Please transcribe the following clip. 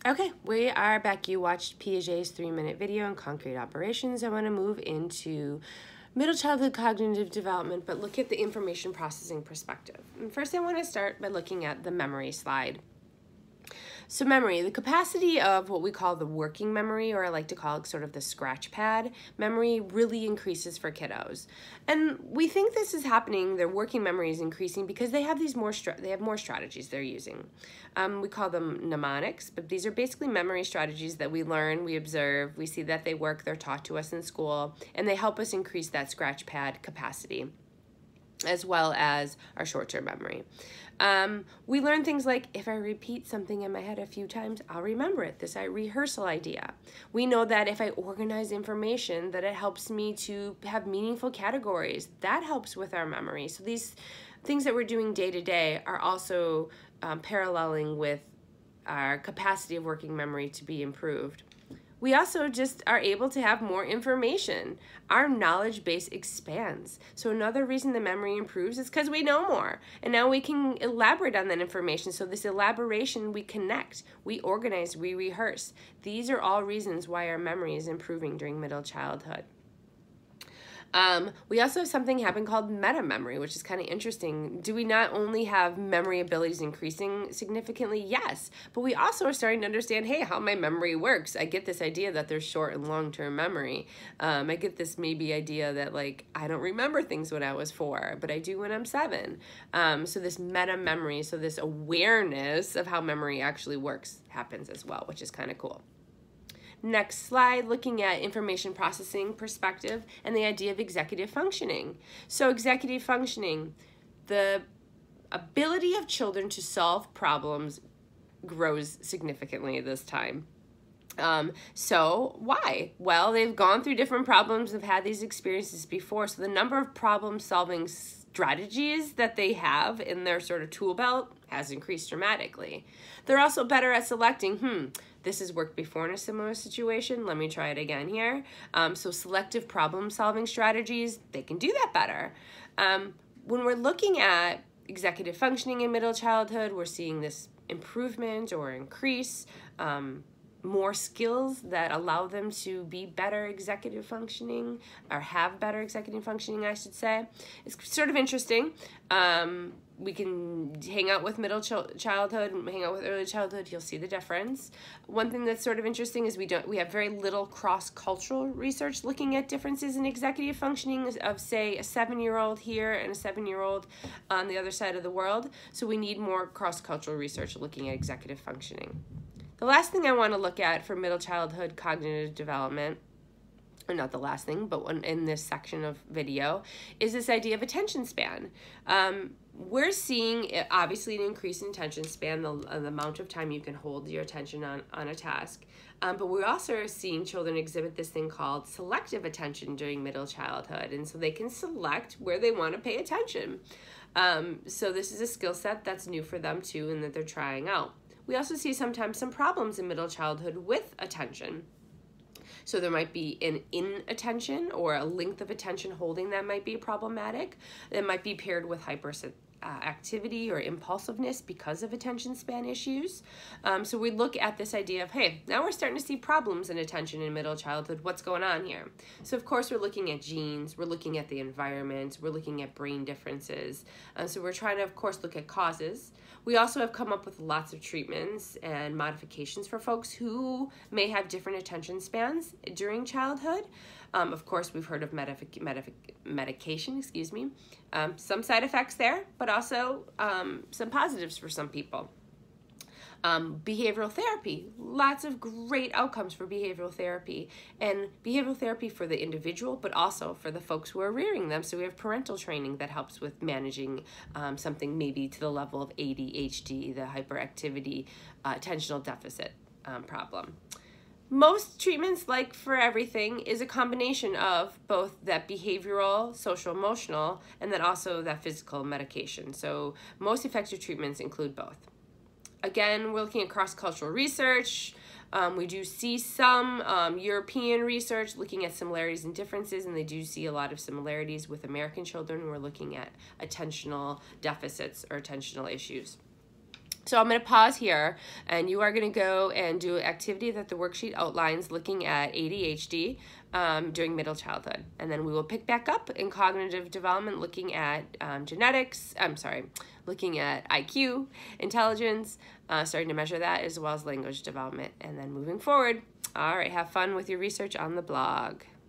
Okay, we are back. You watched Piaget's 3-minute video on concrete operations. I want to move into middle childhood cognitive development, but look at the information processing perspective. And first, I want to start by looking at the memory slide. So memory, the capacity of what we call the working memory, or I like to call it sort of the scratch pad memory, really increases for kiddos. And we think this is happening, their working memory is increasing because they have more strategies they're using. We call them mnemonics, but these are basically memory strategies that we learn, we observe, we see that they work, they're taught to us in school, and they help us increase that scratch pad capacity, as well as our short-term memory. We learn things like, if I repeat something in my head a few times, I'll remember it, this rehearsal idea. We know that if I organize information, that it helps me to have meaningful categories. That helps with our memory. So these things that we're doing day to day are also paralleling with our capacity of working memory to be improved. We also just are able to have more information. Our knowledge base expands. So another reason the memory improves is because we know more. And now we can elaborate on that information. So this elaboration, we connect, we organize, we rehearse. These are all reasons why our memory is improving during middle childhood. We also have something happen called meta memory, which is kind of interesting. Do we not only have memory abilities increasing significantly? Yes, but we also are starting to understand, hey, how my memory works. I get this idea that there's short and long-term memory. I get this maybe idea that, like, I don't remember things when I was 4, but I do when I'm 7. So this meta memory, so this awareness of how memory actually works happens as well, which is kind of cool. Next slide, looking at information processing perspective and the idea of executive functioning. So executive functioning, the ability of children to solve problems grows significantly this time. So why? Well, they've gone through different problems, have had these experiences before, so the number of problem-solving strategies that they have in their sort of tool belt has increased dramatically. They're also better at selecting, this has worked before in a similar situation, let me try it again here. So selective problem-solving strategies, they can do that better. When we're looking at executive functioning in middle childhood, we're seeing this improvement or increase, more skills that allow them to be better executive functioning, or have better executive functioning, I should say. It's sort of interesting. We can hang out with middle childhood, hang out with early childhood, you'll see the difference. One thing that's sort of interesting is we have very little cross-cultural research looking at differences in executive functioning of, say, a 7-year-old here and a 7-year-old on the other side of the world. So we need more cross-cultural research looking at executive functioning. The last thing I want to look at for middle childhood cognitive development, or not the last thing, but in this section of video, is this idea of attention span. We're seeing, obviously, an increase in attention span, the amount of time you can hold your attention on a task. But we're also seeing children exhibit this thing called selective attention during middle childhood. And so they can select where they want to pay attention. So this is a skill set that's new for them too, and that they're trying out. We also see sometimes some problems in middle childhood with attention. So there might be an inattention or a length of attention holding that might be problematic. That might be paired with hyperactivity or impulsiveness because of attention span issues. So we look at this idea of, hey, now we're starting to see problems in attention in middle childhood. What's going on here? So of course we're looking at genes, we're looking at the environment, we're looking at brain differences. So we're trying to, of course, look at causes. We also have come up with lots of treatments and modifications for folks who may have different attention spans during childhood. Of course, we've heard of medication, some side effects there, but also some positives for some people. Behavioral therapy, lots of great outcomes for behavioral therapy, and behavioral therapy for the individual, but also for the folks who are rearing them. So we have parental training that helps with managing something maybe to the level of ADHD, the hyperactivity, attentional deficit problem. Most treatments, like for everything, is a combination of both that behavioral, social, emotional, and then also that physical medication. So most effective treatments include both. Again, we're looking at cross-cultural research. We do see some European research looking at similarities and differences, and they do see a lot of similarities with American children who are looking at attentional deficits or attentional issues. So I'm going to pause here, and you are going to go and do an activity that the worksheet outlines looking at ADHD during middle childhood. And then we will pick back up in cognitive development looking at looking at IQ, intelligence, starting to measure that, as well as language development. And then moving forward, all right, have fun with your research on the blog.